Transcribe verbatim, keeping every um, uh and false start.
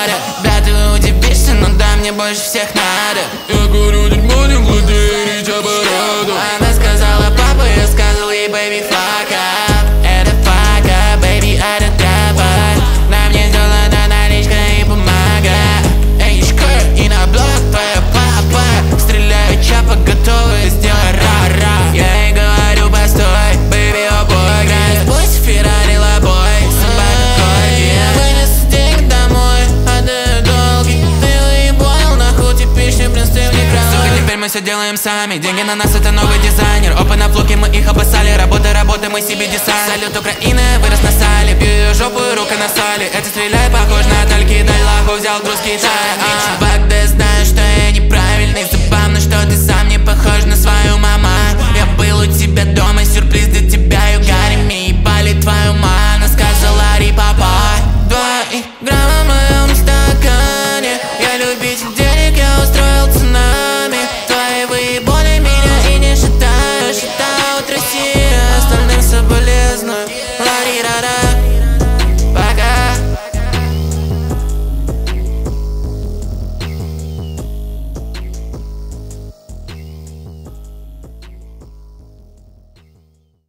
море. Брат, ты удивишься, но да, мне больше всех надо. Я курю дерьмо, не владею речь аппаратом. Она сказала папа, я сказал ей baby fuck up. Это fuck up, baby, это тряпа. На мне золото, наличка и бумага. Эйчка и на блок твоя папа. Стреляю чапа, готовы сделать ра-ра. Я ей говорю, постой, baby, о бой. Грязь, пусть Феррари лобой. Собака корги. Я вынесу денег домой, отдаю долги. Ты выебал, нахуй ты пишешь, блин, ты в них ролой. Сука, теперь мы все делаем сами. Деньги на нас, это новый дизайнер. Опа на флоке, мы их обоссали. Работа, работа, мы себе дизайн. Салют, Украина, вырос на сале. Пью ее жопу, рука на сале. Это стреляй, похож на тальки. Дай лаху, взял груз Китая. Чувак, да я знаю, что я неправильный. Забавно, что ты сам не похож на свой.